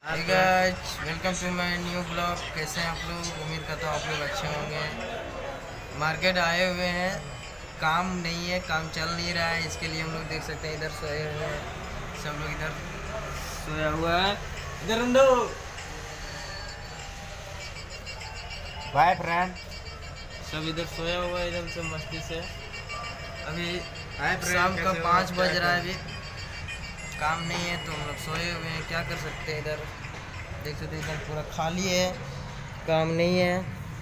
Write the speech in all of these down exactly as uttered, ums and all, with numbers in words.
Hi guys, welcome to my new blog. कैसे हैं आप लोग? उम्मीद करता हूँ आप लोग अच्छे होंगे। मार्केट आए हुए हैं, काम नहीं है, काम चल नहीं रहा है, इसके लिए हम लोग देख सकते हैं इधर सोए हुए हैं। सब लोग इधर सोया हुआ है। इधर उंडो बाय फ्रेंड। सब इधर सोया हुआ है, इधर से मस्ती से। अभी हाय फ्रेंड, शाम का कैसे हो? पाँच क्या बज रहा है, कर- अभी काम नहीं है तो हम लोग सोए हुए हैं। क्या कर सकते हैं? इधर देख सकते हैं, इधर पूरा खाली है, काम नहीं है।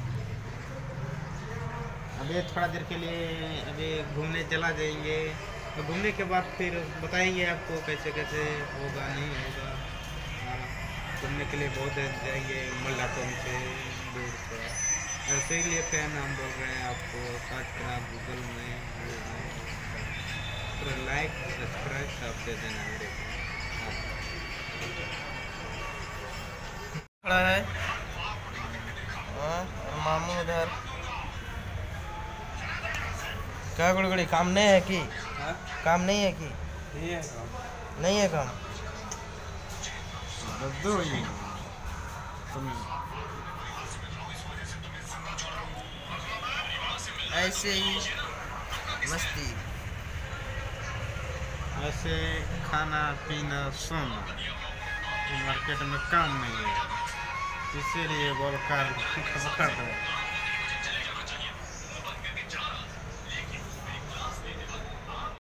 अभी थोड़ा देर के लिए अभी घूमने चला जाएंगे। तो घूमने के बाद फिर बताएंगे आपको कैसे कैसे होगा नहीं होगा। हाँ, घूमने के लिए बहुत देर जाएंगे मल्लाटोम से दूर से। ऐसे ही लिए फैन हम बोल रहे हैं आपको, सर्च करा गूगल में, पूरा लाइक सब्सक्राइब सब दे देना मेरे को। खड़ा है हाँ, और मामू उधर। क्या गुड़गुड़ी, काम नहीं है कि हाँ? काम नहीं है कि नहीं है काम। नहीं है काम? दो ही तुम ऐसे ही मस्ती। ऐसे खाना पीना सोना, मार्केट में काम नहीं है, इसीलिए बोल कर